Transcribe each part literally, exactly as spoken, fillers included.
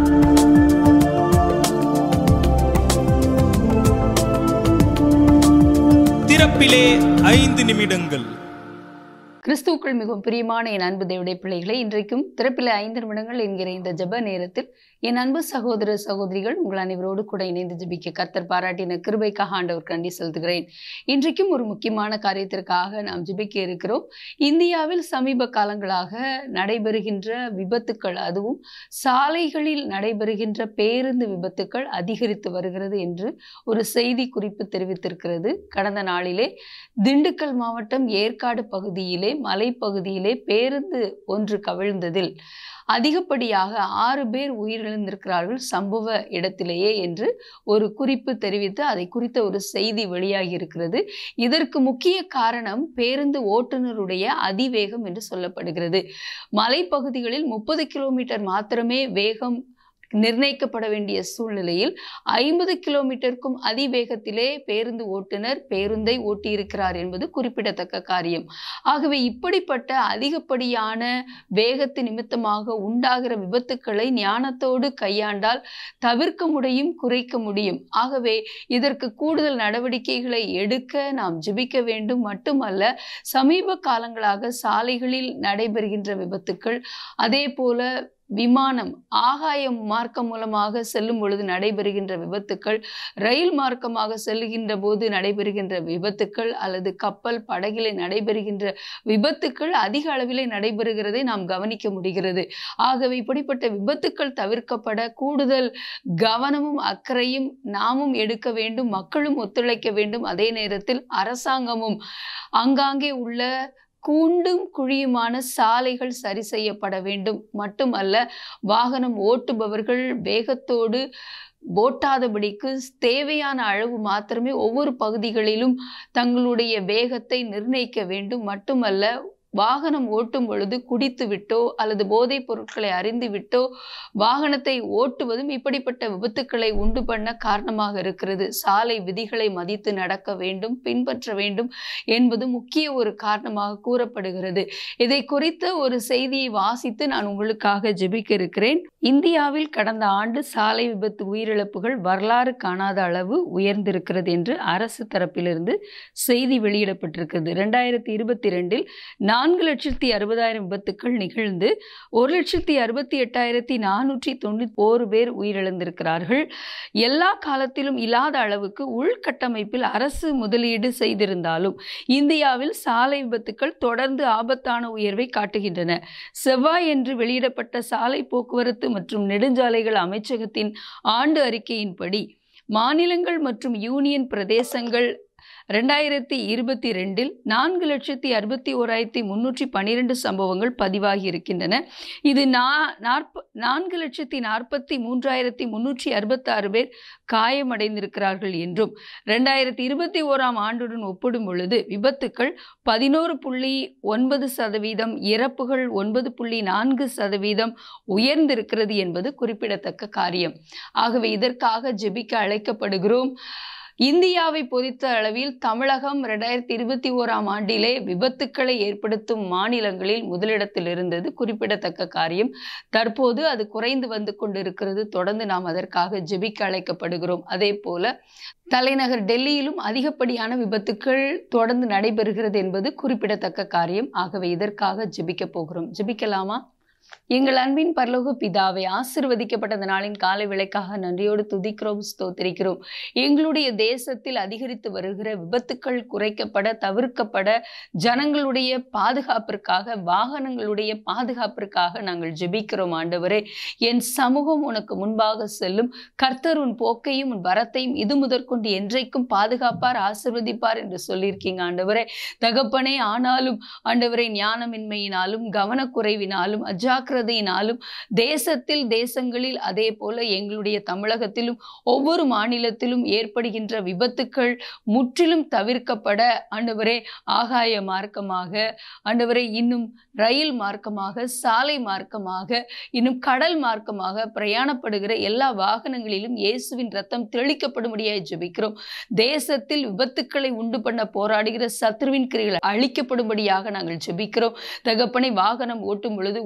திறப்பிலே ஐந்து நிமிடங்கள். கிறிஸ்துவுக்குள் மிகவும் பிரியமான என் அன்பு தேவனுடைய பிள்ளைகளை, இன்றைக்கும் திறப்பில் ஐந்து நிமிடங்கள் என்கிற இந்த ஜெப நேரத்தில் என் அன்பு சகோதர சகோதரிகள் உங்கள் அனைவரோடு கூட இணைந்து ஜெபிக்க கர்த்தர் பாராட்டின கிருபைக்காக ஆண்டவருக்கு நன்றி செலுத்துகிறேன். இன்றைக்கும் ஒரு முக்கியமான காரியத்திற்காக நாம் ஜெபிக்க இருக்கிறோம். இந்தியாவில் சமீப காலங்களாக நடைபெறுகின்ற விபத்துக்கள், அதுவும் சாலைகளில் நடைபெறுகின்ற பேருந்து விபத்துக்கள் அதிகரித்து வருகிறது என்று ஒரு செய்தி குறிப்பு தெரிவித்திருக்கிறது. கடந்த நாளிலே திண்டுக்கல் மாவட்டம் ஏற்காடு பகுதியிலே மலைப்பகுதியிலே பேருந்து ஒன்று கவிழ்ந்ததில் அதிகப்படியாக ஆறு பேர் உயிரிழந்திருக்கிறார்கள் சம்பவ இடத்திலேயே என்று ஒரு குறிப்பு தெரிவித்து அதை குறித்த ஒரு செய்தி வெளியாகி இருக்கிறது. இதற்கு முக்கிய காரணம் பேருந்து ஓட்டுநருடைய அதிவேகம் என்று சொல்லப்படுகிறது. மலைப்பகுதிகளில் முப்பது கிலோமீட்டர் மாத்திரமே வேகம் நிர்ணயிக்கப்பட வேண்டிய சூழ்நிலையில் ஐம்பது கிலோமீட்டருக்கும் அதிவேகத்திலே பேருந்து ஓட்டுநர் பேருந்தை ஓட்டியிருக்கிறார் என்பது குறிப்பிடத்தக்க காரியம். ஆகவே இப்படிப்பட்ட அதிகப்படியான வேகத்து நிமித்தமாக உண்டாகிற விபத்துக்களை ஞானத்தோடு கையாண்டால் தவிர்க்க முடியும், குறைக்க முடியும். ஆகவே இதற்கு கூடுதல் நடவடிக்கைகளை எடுக்க நாம் ஜெபிக்க வேண்டும். மட்டுமல்ல, சமீப காலங்களாக சாலைகளில் நடைபெறுகின்ற விபத்துக்கள், அதே போல விமானம் ஆகாயம் மார்க்கம் மூலமாக செல்லும் பொழுது நடைபெறுகின்ற விபத்துக்கள், ரயில் மார்க்கமாக செல்லுகின்ற போது நடைபெறுகின்ற விபத்துக்கள், அல்லது கப்பல் படகிலே நடைபெறுகின்ற விபத்துக்கள் அதிக அளவிலே நடைபெறுகிறதை நாம் கவனிக்க முடிகிறது. ஆகவே இப்படிப்பட்ட விபத்துக்கள் தவிர்க்கப்பட கூடுதல் கவனமும் அக்கறையும் நாமும் எடுக்க வேண்டும், மக்களும் ஒத்துழைக்க வேண்டும். அதே நேரத்தில் அரசாங்கமும் ஆங்காங்கே உள்ள கூண்டும் குழியுமான சாலைகள் சரி செய்யப்பட வேண்டும். மட்டுமல்ல, வாகனம் ஓட்டுபவர்கள் வேகத்தோடு ஓட்டாதபடிக்கு தேவையான அளவு மாத்திரமே ஒவ்வொரு பகுதிகளிலும் தங்களுடைய வேகத்தை நிர்ணயிக்க வேண்டும். மட்டுமல்ல, வாகனம் ஓட்டும் பொழுது குடித்து விட்டோ அல்லது போதைப் பொருட்களை அறிந்து விட்டோ வாகனத்தை ஓட்டுவதும் இப்படிப்பட்ட விபத்துக்களை உண்டு பண்ண காரணமாக இருக்கிறது. சாலை விதிகளை மதித்து நடக்க வேண்டும், பின்பற்ற வேண்டும் என்பது முக்கிய ஒரு காரணமாக கூறப்படுகிறது. இதை குறித்த ஒரு செய்தியை வாசித்து நான் உங்களுக்காக ஜெபிக்க இருக்கிறேன். இந்தியாவில் கடந்த ஆண்டு சாலை விபத்து உயிரிழப்புகள் வரலாறு காணாத அளவு உயர்ந்திருக்கிறது என்று அரசு தரப்பிலிருந்து செய்தி வெளியிடப்பட்டிருக்கிறது. இரண்டாயிரத்தி இருபத்தி இரண்டில் நான்கு லட்சத்தி அறுபதாயிரம் விபத்துக்கள் நிகழ்ந்து ஒரு லட்சத்தி அறுபத்தி எட்டாயிரத்தி நானூற்றி தொண்ணூத்தி ஓரு பேர் உயிரிழந்திருக்கிறார்கள். எல்லா காலத்திலும் இல்லாத அளவுக்கு உள்கட்டமைப்பில் அரசு முதலீடு செய்திருந்தாலும் இந்தியாவில் சாலை விபத்துக்கள் தொடர்ந்து ஆபத்தான உயர்வை காட்டுகின்றன. செவ்வாய் என்று வெளியிடப்பட்ட சாலை போக்குவரத்து மற்றும் நெடுஞ்சாலைகள் அமைச்சகத்தின் ஆண்டு அறிக்கையின்படி மாநிலங்கள் மற்றும் யூனியன் பிரதேசங்கள் ரெண்டாயிரத்தி இருபத்தி ரெண்டில் நான்கு லட்சத்தி அறுபத்தி ஓராயிரத்தி முன்னூற்றி பன்னிரெண்டு சம்பவங்கள் பதிவாகி இருக்கின்றன. இது நான்கு லட்சத்தி நாற்பத்தி மூன்றாயிரத்தி முன்னூற்றி அறுபத்தி ஆறு பேர் காயமடைந்திருக்கிறார்கள் என்றும், ரெண்டாயிரத்தி இருபத்தி ஓராம் ஆண்டுடன் ஒப்பிடும் பொழுது விபத்துக்கள் பதினோரு புள்ளி ஒன்பது சதவீதம், இறப்புகள் ஒன்பது புள்ளி நான்கு சதவீதம் உயர்ந்திருக்கிறது என்பது குறிப்பிடத்தக்க காரியம். ஆகவே இதற்காக ஜெபிக்க அழைக்கப்படுகிறோம். இந்தியாவை பொறுத்த அளவில் தமிழகம் இரண்டாயிரத்தி இருபத்தி ஓராம் ஆண்டிலே விபத்துக்களை ஏற்படுத்தும் மாநிலங்களில் முதலிடத்தில் இருந்தது குறிப்பிடத்தக்க காரியம். தற்போது அது குறைந்து வந்து கொண்டிருக்கிறது. தொடர்ந்து நாம் அதற்காக ஜெபிக்க அழைக்கப்படுகிறோம். அதே போல தலைநகர் டெல்லியிலும் அதிகப்படியான விபத்துக்கள் தொடர்ந்து நடைபெறுகிறது என்பது குறிப்பிடத்தக்க காரியம். ஆகவே இதற்காக ஜெபிக்க போகிறோம். ஜெபிக்கலாமா? எங்கள் அன்பின் பரலோக பிதாவே, ஆசீர்வதிக்கப்பட்ட இந்த நாளின் காலை வேளைக்காக நன்றியோடு துதிக்கிறோம், ஸ்தோத்திரிக்கிறோம். எங்களுடைய தேசத்தில் அதிகரித்து வருகிற விபத்துக்கள் குறைக்கப்பட, தவிர்க்கப்பட, ஜனங்களுடைய பாதுகாப்பிற்காக, வாகனங்களுடைய பாதுகாப்பிற்காக நாங்கள் ஜெபிக்கிறோம். ஆண்டவரே, என் சமூகம் உனக்கு முன்பாக செல்லும். கர்த்தர் உன் போக்கையும் உன் வரத்தையும் இது முதற்கொண்டு என்றைக்கும் பாதுகாப்பார், ஆசீர்வதிப்பார் என்று சொல்லியிருக்கீங்க ஆண்டவரே. தகப்பனே, ஆனாலும் ஆண்டவரே, ஞானமின்மையினாலும் கவனக்குறைவினாலும் அஜாக்கிரதையினாலும் தேசத்தில் தேசங்களில் அதே போல எங்களுடைய தமிழகத்திலும் ஒவ்வொரு மாநிலத்திலும் ஏற்படுகின்ற விபத்துக்கள் முற்றிலும் தவிர்க்கப்பட ஆண்டவரே, ஆகாய மார்க்கமாக ஆண்டவரே, இன்னும் ரயில் மார்க்கமாக, சாலை மார்க்கமாக, இன்னும் கடல் மார்க்கமாக பிரயாணப்படுகிற எல்லா வாகனங்களிலும் இயேசுவின் ரத்தம் தெளிக்கப்படும்படியாய் ஜெபிக்கிறோம். தேசத்தில் விபத்துக்களை உண்டு பண்ண போராடுகிற சத்ருவின் கிரியைகள் அழிக்கப்படும்படியாக நாங்கள் ஜெபிக்கிறோம். தகப்பனை, வாகனம் ஓட்டும் பொழுது ஓட்டுநர்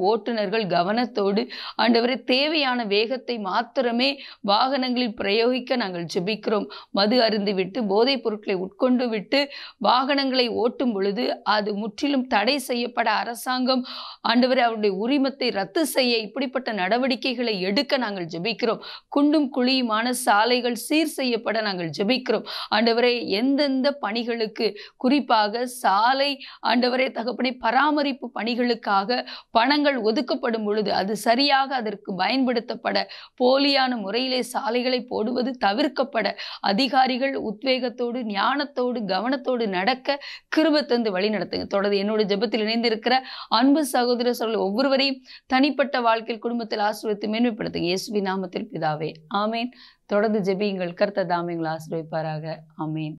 ஓட்டுநர்கள் கவனத்தோடு ஆண்டவரே தேவையான வேகத்தை மாத்திரமே வாகனங்களில் பிரயோகிக்க நாங்கள் ஜெபிக்கிறோம். மது அருந்து விட்டு போதைப் பொருட்களை உட்கொண்டு விட்டு வாகனங்களை ஓட்டும் பொழுது அது முற்றிலும் தடை செய்யப்பட அரசாங்கம் ஆண்டவரே அவருடைய உரிமத்தை ரத்து செய்ய இப்படிப்பட்ட நடவடிக்கைகளை எடுக்க நாங்கள் ஜெபிக்கிறோம். குண்டும் குழியுமான சாலைகள் சீர் செய்யப்பட நாங்கள் ஜெபிக்கிறோம். ஆண்டவரே எந்தெந்த பணிகளுக்கு, குறிப்பாக சாலை ஆண்டவரே தகப்பனை பராமரிப்பு பணிகளுக்காக பணங்கள் ஒதுக்கப்படும் பொழுது அது சரியாக அதற்கு பயன்படுத்தப்பட, போலியான முறையிலே சாலைகளை போடுவது தவிர்க்கப்பட, அதிகாரிகள் உத்வேகத்தோடு ஞானத்தோடு கவனத்தோடு நடக்க கிருபை தந்து வழி நடத்துங்க. தொடர்ந்து என்னோட ஜெபத்தில் இணைந்திருக்கிற அன்பு சகோதர சகோதரர்கள் ஒவ்வொருவரையும் தனிப்பட்ட வாழ்க்கையில், குடும்பத்தில் ஆசீர்வதித்து மேன்மைப்படுத்துங்க. இயேசுவின் நாமத்தில் பிதாவே, ஆமேன். தொடர்ந்து ஜெபியுங்கள். கர்த்தர் தாமே உங்களை ஆசீர்வதிப்பாராக. ஆமேன்.